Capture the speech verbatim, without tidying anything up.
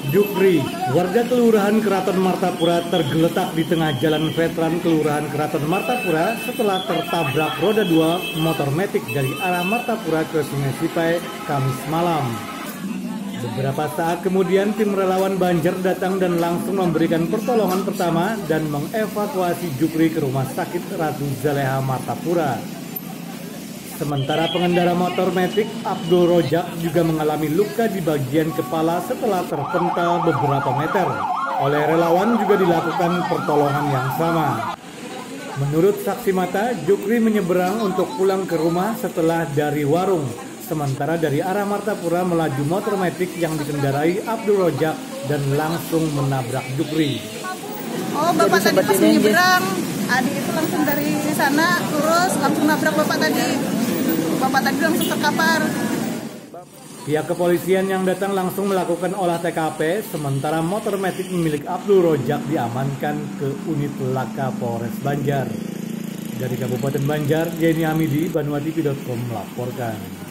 Jukri, warga Kelurahan Keraton Martapura tergeletak di tengah jalan veteran Kelurahan Keraton Martapura setelah tertabrak roda dua motor metik dari arah Martapura ke Sungai Sipai Kamis malam. Beberapa saat kemudian tim relawan Banjar datang dan langsung memberikan pertolongan pertama dan mengevakuasi Jukri ke Rumah Sakit Ratu Zaleha Martapura. Sementara pengendara motor metik Abdul Rojak juga mengalami luka di bagian kepala setelah terpental beberapa meter. Oleh relawan juga dilakukan pertolongan yang sama. Menurut saksi mata, Jukri menyeberang untuk pulang ke rumah setelah dari warung. Sementara dari arah Martapura melaju motor metik yang dikendarai Abdul Rojak dan langsung menabrak Jukri. Oh, bapak tadi pas menyeberang, adik itu langsung dari sana terus langsung nabrak bapak tadi. Bapak tadi langsung terkapar. Pihak kepolisian yang datang langsung melakukan olah T K P, sementara motor metik milik Abdul Rojak diamankan ke unit Laka Polres Banjar. Dari Kabupaten Banjar, Jenny Hamidi, Banua T V titik com melaporkan.